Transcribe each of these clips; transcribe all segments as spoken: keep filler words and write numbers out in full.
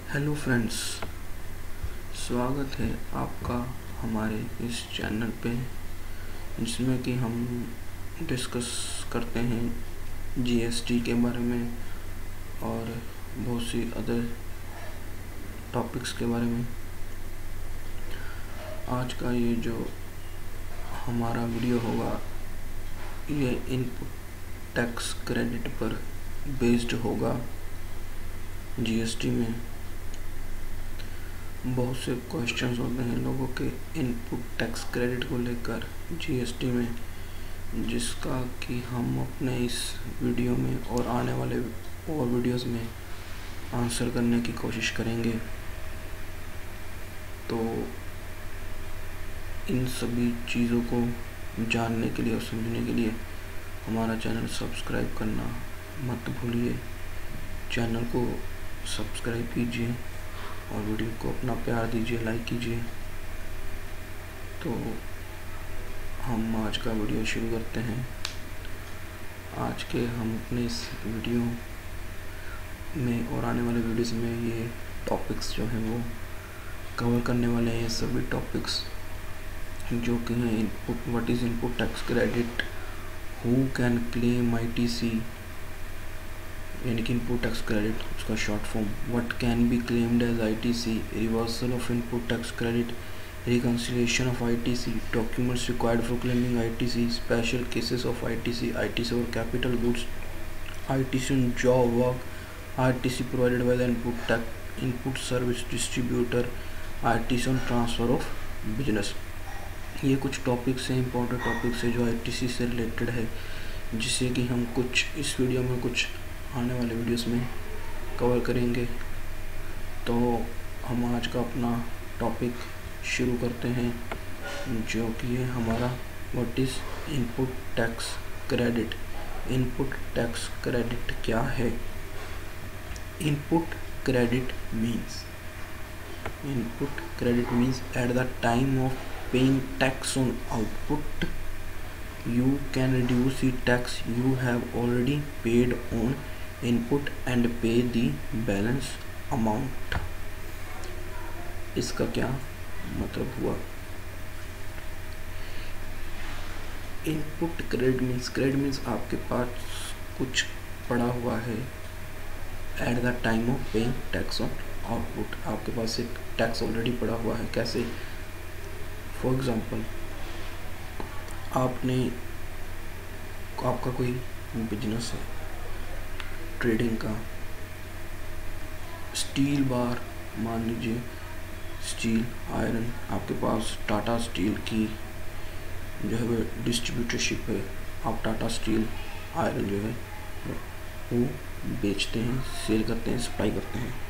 Hello friends, स्वागत है आपका हमारे इस चैनल पे जिसमें कि हम डिस्कस करते हैं जीएसटी के बारे में और बहुत सी अदर टॉपिक्स के बारे में। आज का ये जो हमारा वीडियो होगा ये इनपुट टैक्स क्रेडिट पर बेस्ड होगा। जीएसटी में बहुत से क्वेश्चंस होते हैं लोगों के इनपुट टैक्स क्रेडिट को लेकर जीएसटी में, जिसका कि हम अपने इस वीडियो में और आने वाले और वीडियोस में आंसर करने की कोशिश करेंगे। तो इन सभी चीज़ों को जानने के लिए और समझने के लिए हमारा चैनल सब्सक्राइब करना मत भूलिए। चैनल को सब्सक्राइब कीजिए और वीडियो को अपना प्यार दीजिए, लाइक कीजिए। तो हम आज का वीडियो शुरू करते हैं। आज के हम अपने इस वीडियो में और आने वाले वीडियोस में ये टॉपिक्स जो हैं वो कवर करने वाले हैं। सभी टॉपिक्स जो कि हैं input, what is input tax credit, who can claim ITC यानी कि इनपुट टैक्स क्रेडिट उसका short form, what can be claimed as ITC, reversal of input tax credit, reconciliation of ITC, documents required for claiming ITC, special cases of ITC, ITC और capital goods, ITC on job work, ITC provided by the input tax input service distributor, ITC on transfer of business. ये कुछ topics हैं, important topics है जो ITC से related है, जिसे कि हम कुछ इस वीडियो में कुछ आने वाले वीडियोस में कवर करेंगे। तो हम आज का अपना टॉपिक शुरू करते हैं, जो कि है हमारा what is input tax credit. Input tax credit क्या है? Input credit means input credit means at the time of paying tax on output you can reduce the tax you have already paid on input and pay the balance amount। इसका क्या मतलब हुआ? Input credit means credit means आपके पास कुछ पड़ा हुआ है at the time of paying tax on output. आपके पास एक टैक्स ऑलरेडी पड़ा हुआ है। कैसे? फॉर एग्जांपल, आपने आपका कोई बिजनेस है ट्रेडिंग का, स्टील बार मान लीजिए, स्टील आयरन, आपके पास टाटा स्टील की जो है वो डिस्ट्रीब्यूटरशिप है। आप टाटा स्टील आयरन जो है वो बेचते हैं, सेल करते हैं, सप्लाई करते हैं।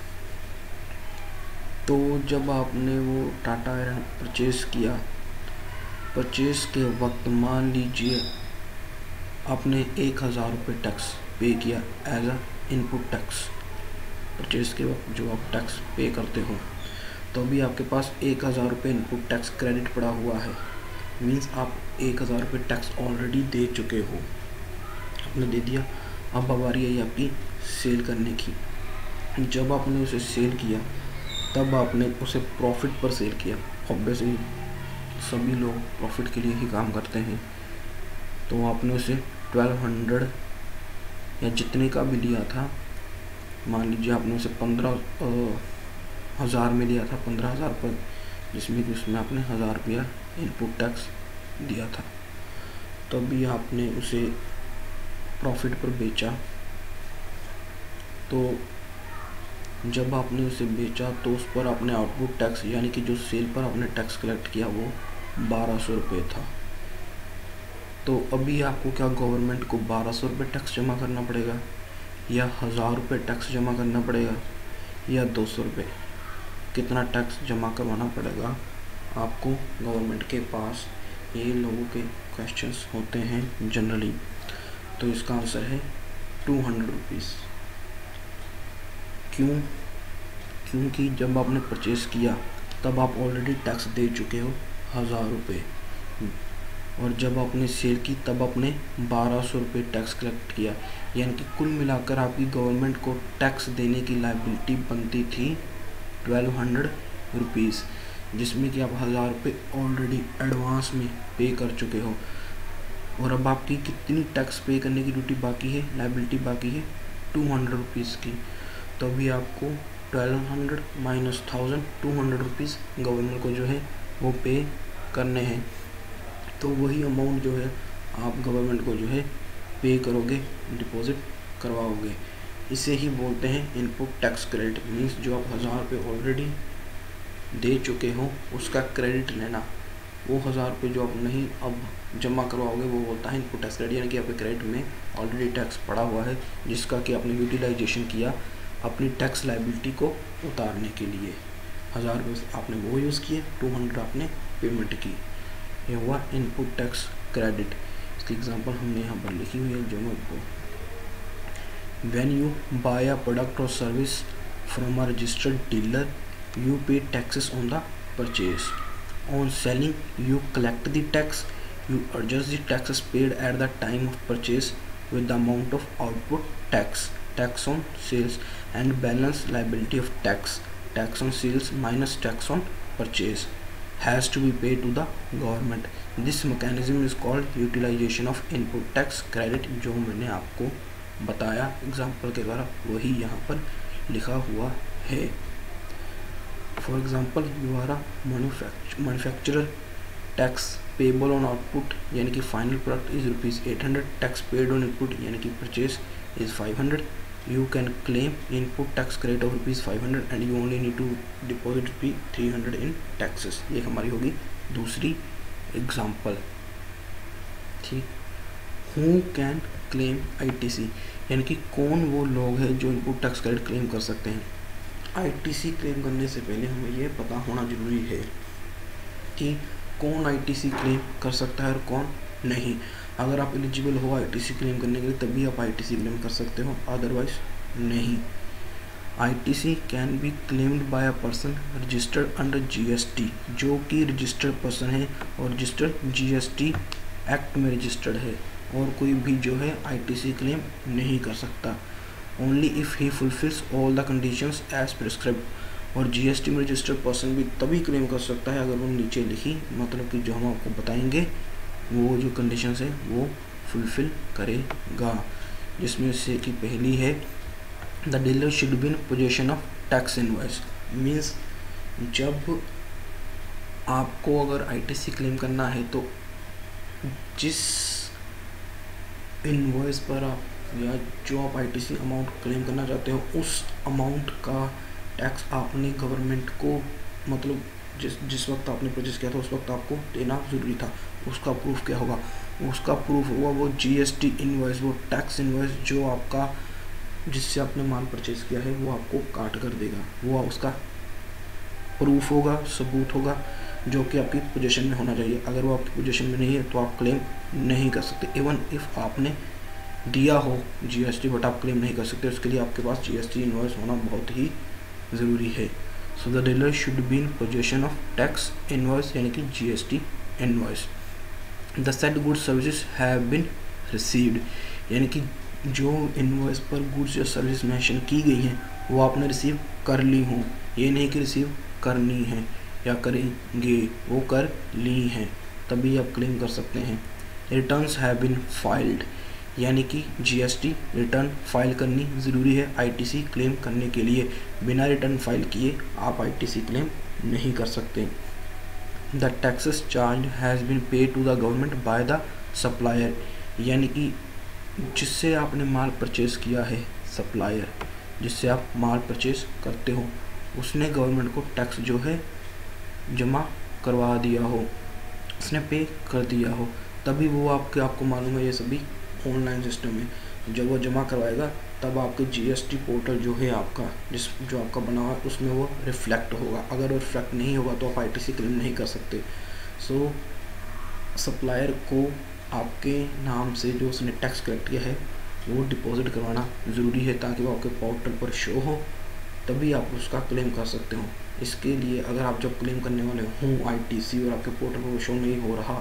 तो जब आपने वो टाटा आयरन परचेज किया, परचेज के वक्त मान लीजिए आपने एक हज़ार रुपये टैक्स पे किया as a input tax. Purchase के वक्त जो आप टैक्स पे करते हो, तो अभी आपके पास एक हज़ार रुपये इनपुट टैक्स क्रेडिट पड़ा हुआ है। मींस आप एक हज़ार रुपये टैक्स ऑलरेडी दे चुके हो, आपने दे दिया। अब बारी आई आपकी सेल करने की। जब आपने उसे सेल किया तब आपने उसे प्रॉफिट पर सेल किया। ऑब्वियसली सभी लोग प्रॉफिट के लिए ही काम करते हैं। तो आपने उसे ट्वेल्व हंड्रेड या जितने का भी लिया था, मान लीजिए आपने उसे पंद्रह हज़ार में लिया था, पंद्रह हज़ार पर, जिसमें कि उसमें आपने हज़ार रुपया इनपुट टैक्स दिया था। तो अभी आपने उसे प्रॉफिट पर बेचा। तो जब आपने उसे बेचा तो उस पर आपने आउटपुट टैक्स यानी कि जो सेल पर आपने टैक्स कलेक्ट किया वो बारह सौ रुपये था। तो अभी आपको क्या गवर्नमेंट को बारह सौ रुपये टैक्स जमा करना पड़ेगा, या हज़ार रुपये टैक्स जमा करना पड़ेगा, या दो सौ रुपये? कितना टैक्स जमा करवाना पड़ेगा आपको गवर्नमेंट के पास? ये लोगों के क्वेश्चंस होते हैं जनरली। तो इसका आंसर है टू हंड्रेड रुपीज़। क्यों? क्योंकि जब आपने परचेज़ किया तब आप ऑलरेडी टैक्स दे चुके हो हज़ार रुपये। और जब आपने सेल की तब आपने बारह सौ रुपये टैक्स कलेक्ट किया, यानी कि कुल मिलाकर आपकी गवर्नमेंट को टैक्स देने की लायबिलिटी बनती थी ट्वेल्व हंड्रेड रुपीज़, जिसमें कि आप हज़ार रुपये ऑलरेडी एडवांस में पे कर चुके हो। और अब आपकी कितनी टैक्स पे करने की ड्यूटी बाकी है, लायबिलिटी बाकी है टू हंड्रेड रुपीज़ की। तो अभी आपको twelve hundred minus thousand two hundred rupees government को जो है वो पे करने हैं। तो वही अमाउंट जो है आप गवर्नमेंट को जो है पे करोगे, डिपॉजिट करवाओगे। इसे ही बोलते हैं इनपुट टैक्स क्रेडिट। मीन्स जो आप हज़ार रुपये ऑलरेडी दे चुके हो उसका क्रेडिट लेना। वो हज़ार रुपये जो आप नहीं अब जमा करवाओगे वो बोलता है इनपुट टैक्स क्रेडिट, यानी कि आपके क्रेडिट में ऑलरेडी टैक्स पड़ा हुआ है जिसका कि आपने यूटिलाइजेशन किया अपनी टैक्स लायबिलिटी को उतारने के लिए। हज़ार रुपये आपने वो यूज़ किए, टू हंड्रेड आपने पेमेंट की, ये हुआ इनपुट टैक्स क्रेडिट। इसकी एग्जांपल हमने यहाँ पर लिखी हुई है जो मैं आपको, when you buy a product और service from a registered dealer you pay taxes on the purchase, on selling you collect the tax, you adjust the taxes paid at the time of purchase with the amount of output tax, tax on sales and balance liability of tax, tax on sales minus tax on purchase has to be paid to the government. This mechanism is called utilization of input tax credit। जो मैंने आपको बताया example के द्वारा वही यहाँ पर लिखा हुआ है। For example, you are a manufacturer, tax payable on output यानी कि final product is rupees eight hundred, tax paid on input यानी कि purchase is five hundred. You can claim input tax credit of rupees five hundred and you only need to deposit rupees three hundred in taxes। ये हमारी होगी दूसरी example. ठीक, Who can claim I T C यानी कि कौन वो लोग हैं जो इनपुट टैक्स क्रेडिट क्लेम कर सकते हैं। आई टी सी क्लेम करने से पहले हमें ये पता होना जरूरी है कि कौन आई टी सी क्लेम कर सकता है और कौन नहीं। अगर आप एलिजिबल हो आई टी सी क्लेम करने के लिए तभी आप आई टी सी क्लेम कर सकते हो, अदरवाइज नहीं। I T C can be claimed by a person registered under G S T, जो कि रजिस्टर्ड पर्सन है और registered G S T act में रजिस्टर्ड है, और कोई भी जो है आई टी सी क्लेम नहीं कर सकता। Only if he fulfils all the conditions as prescribed. और जीएसटी में रजिस्टर्ड पर्सन भी तभी क्लेम कर सकता है अगर वो नीचे लिखी, मतलब कि जो हम आपको बताएंगे वो जो कंडीशंस है वो फुलफिल करेगा, जिसमें से कि पहली है the dealer should be in position of tax invoice. Means जब आपको अगर आईटीसी क्लेम करना है तो जिस इनवॉइस पर आप या जो आप आईटीसी अमाउंट क्लेम करना चाहते हो उस अमाउंट का टैक्स आपने गवर्नमेंट को, मतलब जिस जिस वक्त आपने परचेज किया था उस वक्त आपको देना ज़रूरी था। उसका प्रूफ क्या होगा? उसका प्रूफ होगा वो जीएसटी इनवॉइस, वो टैक्स इनवॉइस जो आपका जिससे आपने माल परचेज किया है वो आपको काट कर देगा। वो उसका प्रूफ होगा, सबूत होगा, जो कि आपकी पोजीशन में होना चाहिए। अगर वो आपकी पोजीशन में नहीं है तो आप क्लेम नहीं कर सकते। इवन इफ़ आपने दिया हो जीएसटी बट आप क्लेम नहीं कर सकते, उसके लिए आपके पास जीएसटी इनवॉइस होना बहुत ही ज़रूरी है। So the dealer should be in position of tax invoice यानी कि GST invoice. The set goods services have been received यानी कि जो इनवॉइस पर गुड्स या सर्विस मेंशन की गई हैं वो आपने रिसीव कर ली हों, ये नहीं कि रिसीव करनी है या करेंगे, वो कर ली हैं, तभी आप क्लेम कर सकते हैं। रिटर्न्स हैव बीन फाइल्ड यानी कि जीएसटी रिटर्न फाइल करनी ज़रूरी है आईटीसी क्लेम करने के लिए। बिना रिटर्न फाइल किए आप आईटीसी क्लेम नहीं कर सकते। The taxes charge has been paid to the government by the supplier यानी कि जिससे आपने माल परचेज़ किया है, सप्लायर जिससे आप माल परचेज़ करते हो, उसने गवर्नमेंट को टैक्स जो है जमा करवा दिया हो, उसने पे कर दिया हो, तभी वो आपके आपको मालूम है ये सभी ऑनलाइन सिस्टम है। जब वो जमा करवाएगा तब आपके जीएसटी पोर्टल जो है आपका जिस जो आपका बना हुआ है उसमें वो रिफ्लेक्ट होगा। अगर वो रिफ्लेक्ट नहीं होगा तो आप आईटीसी क्लेम नहीं कर सकते। सो सप्लायर को आपके नाम से जो उसने टैक्स कलेक्ट किया है वो डिपॉजिट करवाना ज़रूरी है ताकि वो आपके पोर्टल पर शो हो, तभी आप उसका क्लेम कर सकते हो। इसके लिए अगर आप जब क्लेम करने वाले हों आईटीसी और आपके पोर्टल पर वो शो नहीं हो रहा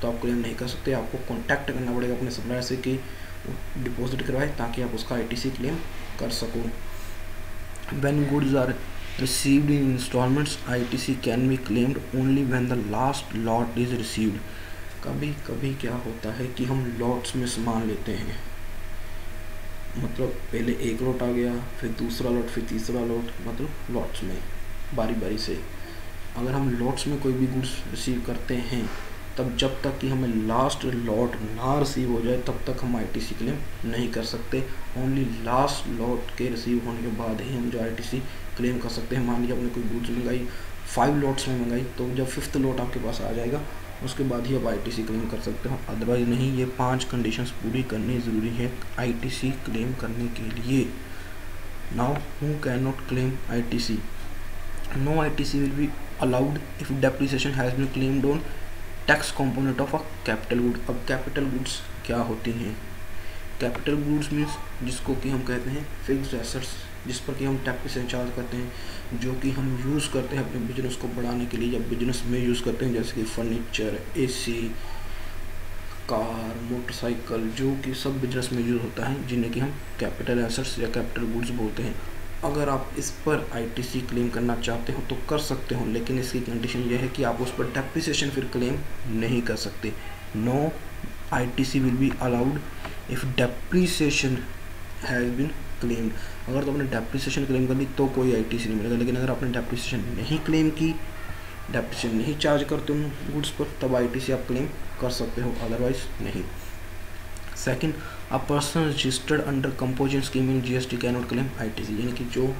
तो आप क्लेम नहीं कर सकते। आपको कॉन्टैक्ट करना पड़ेगा अपने सप्लायर से कि डिपॉजिट करवाए ताकि आप उसका आईटीसी क्लेम कर सको। When goods are received in instalments ITC can be claimed only when the last lot is received. कभी कभी क्या होता है कि हम लॉट्स में सामान लेते हैं, मतलब पहले एक लॉट आ गया, फिर दूसरा लॉट, फिर तीसरा लॉट, मतलब लॉट्स में बारी बारी से। अगर हम लॉट्स में कोई भी गुड्स रिसीव करते हैं तब जब तक कि हमें लास्ट लॉट ना रिसीव हो जाए तब तक हम आईटीसी क्लेम नहीं कर सकते। ओनली लास्ट लॉट के रिसीव होने के बाद ही हम जो आईटीसी क्लेम कर सकते हैं। मान लीजिए आपने कोई गुड्स मंगाई, फाइव लॉट्स में मंगाई, तो जब फिफ्थ लॉट आपके पास आ जाएगा उसके बाद ही आप आईटीसी क्लेम कर सकते हो, अदरवाइज नहीं। ये पांच कंडीशंस पूरी करनी ज़रूरी है आईटीसी क्लेम करने के लिए। Now who can not claim ITC? No ITC will be allowed if depreciation has been claimed on tax component of a capital good. अब कैपिटल गुड्स क्या होती हैं? कैपिटल गुड्स मीन्स जिसको कि हम कहते हैं फिक्स्ड एसेट्स, जिस पर कि हम टैक्स चार्ज करते हैं, जो कि हम यूज़ करते हैं अपने बिजनेस को बढ़ाने के लिए या बिजनेस में यूज़ करते हैं, जैसे कि फर्नीचर, एसी, कार, मोटरसाइकिल, जो कि सब बिजनेस में यूज़ होता है, जिन्हें कि हम कैपिटल एसेट्स या कैपिटल गुड्स बोलते हैं। अगर आप इस पर आईटीसी क्लेम करना चाहते हो तो कर सकते हो, लेकिन इसकी कंडीशन यह है कि आप उस पर डेप्रिसिएशन फिर क्लेम नहीं कर सकते। No ITC will be allowed if depreciation has been claimed. अगर तो आपने डेप्रिसिएशन क्लेम कर ली तो कोई आईटीसी नहीं मिलेगा, लेकिन अगर आपने डेप्रिसिएशन नहीं क्लेम की, डेप्रिसिएशन नहीं चार्ज करते उन गुड्स पर, तब आईटीसी आप क्लेम कर सकते हो, अदरवाइज नहीं। Second, a person registered under composition scheme in GST can not claim ITC. यानी कि जो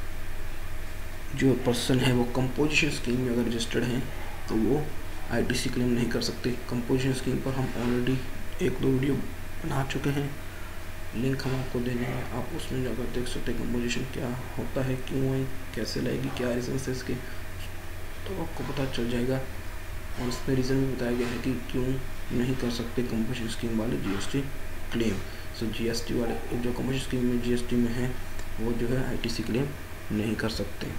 जो पर्सन है वो कंपोजिशन स्कीम में अगर रजिस्टर्ड हैं तो वो आईटीसी क्लेम नहीं कर सकते। कंपोजिशन स्कीम पर हम ऑलरेडी एक दो वीडियो बना चुके हैं, लिंक हम आपको दे देंगे, आप उसमें जाकर देख सकते हैं कंपोजिशन क्या होता है, क्यों है, कैसे लगेगी, क्या रीज़न है इसके, तो आपको पता चल जाएगा। और इसमें रीज़न भी बताया गया है कि क्यों नहीं कर सकते कंपोजिशन स्कीम वाले जीएसटी क्लेम। सो जीएसटी वाले जो कंपोजिशन स्कीम में जीएसटी में है वो जो है आईटीसी क्लेम नहीं कर सकते।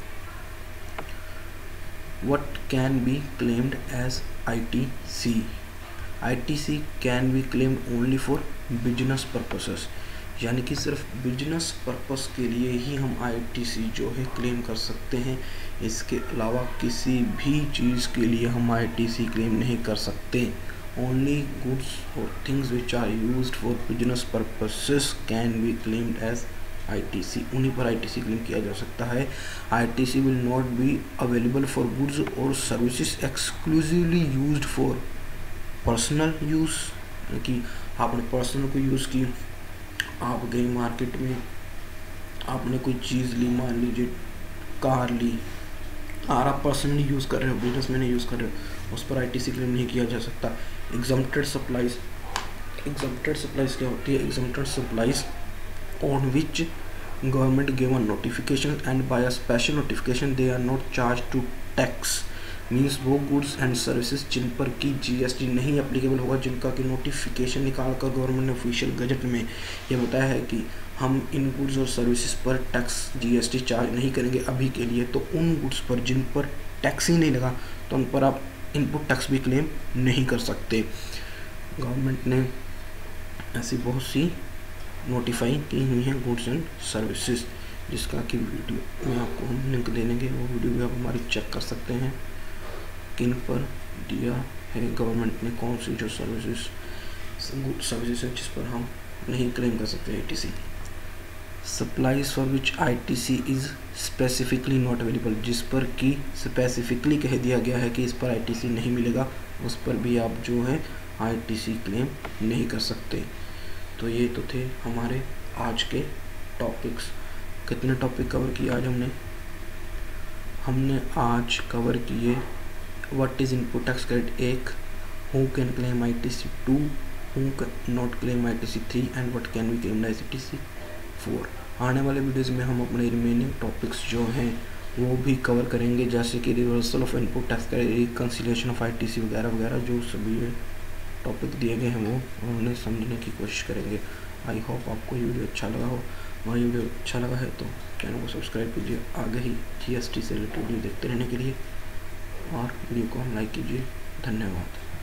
What can be claimed as ITC? ITC can be claimed only for business purposes, यानी कि सिर्फ बिजनेस पर्पस के लिए ही हम आईटीसी जो है क्लेम कर सकते हैं। इसके अलावा किसी भी चीज़ के लिए हम आईटीसी क्लेम नहीं कर सकते। ओनली गुड्स और things which are used for business purposes can be claimed as ITC, उन्हीं पर आईटीसी क्लेम किया जा सकता है। ITC will not be available for goods और services exclusively used for personal use, कि आपने पर्सनल को यूज़ की, आप गए मार्केट में, आपने कोई चीज़ ली, मान लीजिए कार ली, और आप पर्सनली यूज़ कर रहे हो, बिजनेस में नहीं यूज़ कर रहे हो, उस पर आईटीसी क्लेम नहीं किया जा सकता। एग्जम्प्टेड सप्लाईज, एग्जम्प्टेड सप्लाईज क्या होती है? Exempted supplies on which government given notification and by a special notification they are not charge to tax, means वो गुड्स एंड सर्विसेज जिन पर की जीएसटी नहीं एप्लीकेबल होगा, जिनका कि नोटिफिकेशन निकाल कर गवर्नमेंट ने ऑफिशियल गजट में ये बताया है कि हम इन गुड्स और सर्विसेज पर टैक्स जीएसटी चार्ज नहीं करेंगे अभी के लिए, तो उन गुड्स पर जिन पर टैक्स ही नहीं लगा तो उन पर आप इनपुट टैक्स भी क्लेम नहीं कर सकते। गवर्नमेंट ने ऐसी बहुत सी नोटिफाई की हुई हैं गुड्स एंड सर्विसेज, जिसका कि वीडियो में आपको हम लिंक दे देंगे, वो वीडियो भी आप हमारी चेक कर सकते हैं किन पर दिया है गवर्नमेंट ने, कौन सी जो सर्विसेज गुड सर्विसेज है जिस पर हम नहीं क्लेम कर सकते ITC. Supplies for which ITC is specifically not available, जिस पर कि स्पेसिफिकली कह दिया गया है कि इस पर आईटीसी नहीं मिलेगा, उस पर भी आप जो है आईटीसी क्लेम नहीं कर सकते। तो ये तो थे हमारे आज के टॉपिक्स। कितने टॉपिक कवर किए आज हमने? हमने आज कवर किए what is input tax credit एक, who can claim ITC two, who can not claim ITC three and what can be claimed ITC four. आने वाले वीडियोज़ में हम अपने रिमेनिंग टॉपिक्स जो हैं वो भी कवर करेंगे, जैसे कि reversal of input tax credit, reconciliation of ITC वगैरह वगैरह, जो सभी टॉपिक दिए गए हैं वो उन्हें समझने की कोशिश करेंगे। आई होप आपको ये वीडियो अच्छा लगा हो। हमारी वीडियो अच्छा लगा है तो चैनल को सब्सक्राइब कीजिए आगे ही जीएसटी से रिलेटेड वीडियो देखते रहने के लिए, और वीडियो को हम लाइक कीजिए। धन्यवाद।